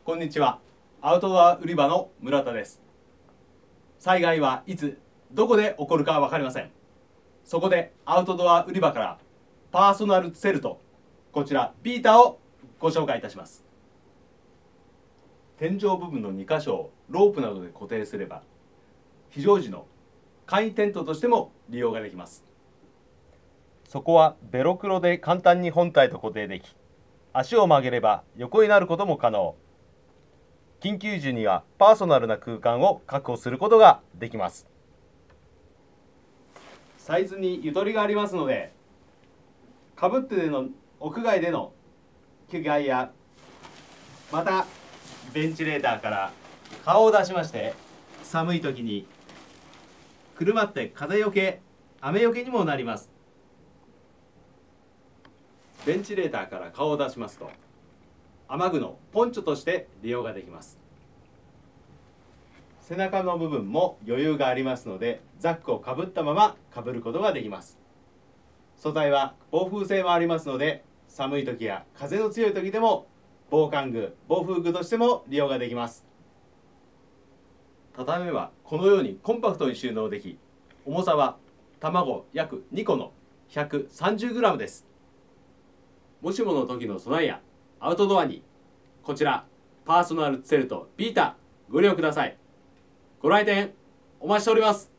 こんにちは。アウトドア売り場の村田です。災害はいつどこで起こるか分かりません。そこでアウトドア売り場からパーソナルセルト、こちらビーターをご紹介いたします。天井部分の2箇所をロープなどで固定すれば、非常時の簡易テントとしても利用ができます。そこはベロクロで簡単に本体と固定でき、足を曲げれば横になることも可能。緊急時にはパーソナルな空間を確保することができます。サイズにゆとりがありますので、かぶってでの屋外での着替えや、またベンチレーターから顔を出しまして、寒い時にくるまって風よけ、雨よけにもなります。ベンチレーターから顔を出しますと、雨具のポンチョとして利用ができます。背中の部分も余裕がありますので、ザックをかぶったままかぶることができます。素材は防風性もありますので、寒い時や風の強い時でも防寒具、防風具としても利用ができます。畳めばこのようにコンパクトに収納でき、重さは卵約2個の 130g です。もしもの時の備えやアウトドアに、こちらパーソナルセルトビータご利用ください。ご来店お待ちしております。